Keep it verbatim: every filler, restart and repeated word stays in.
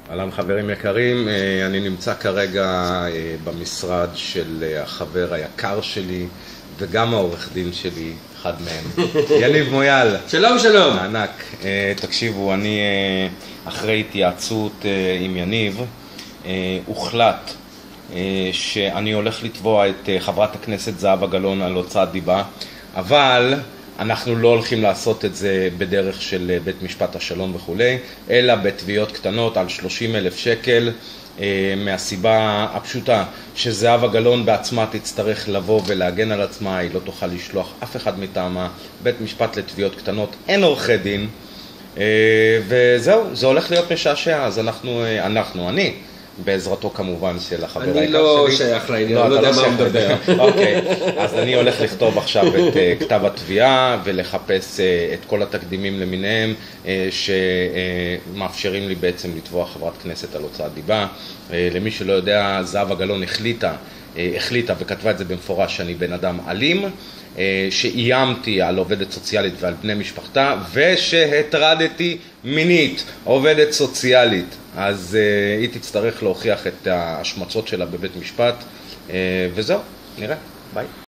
אהלן חברים יקרים, אני נמצא כרגע במשרד של החבר היקר שלי וגם העורך דין שלי, אחד מהם, יניב מויאל. שלום שלום. ענק. תקשיבו, אני אחרי התייעצות עם יניב, הוחלט שאני הולך לתבוע את חברת הכנסת זהבה גלאון על הוצאת דיבה, אבל אנחנו לא הולכים לעשות את זה בדרך של בית משפט השלום וכולי, אלא בתביעות קטנות על שלושים אלף שקל, מהסיבה הפשוטה שזהבה גלאון בעצמה תצטרך לבוא ולהגן על עצמה, היא לא תוכל לשלוח אף אחד מטעמה, בית משפט לתביעות קטנות, אין עורכי דין, וזהו, זה הולך להיות משעשע, אז אנחנו, אנחנו, אני, בעזרתו כמובן של החבר היקר שלי. אני לא שייך לעניין, לא יודע מה הוא מדבר. אוקיי, אז אני הולך לכתוב עכשיו את כתב התביעה ולחפש את כל התקדימים למיניהם שמאפשרים לי בעצם לתבוע חברת כנסת על הוצאת דיבה. למי שלא יודע, זהבה גלאון החליטה, החליטה וכתבה את זה במפורש שאני בן אדם אלים, שאיימתי על עובדת סוציאלית ועל בני משפחתה ושהטרדתי מינית עובדת סוציאלית. אז uh, היא תצטרך להוכיח את ההשמצות שלה בבית משפט, uh, וזהו, נראה, ביי.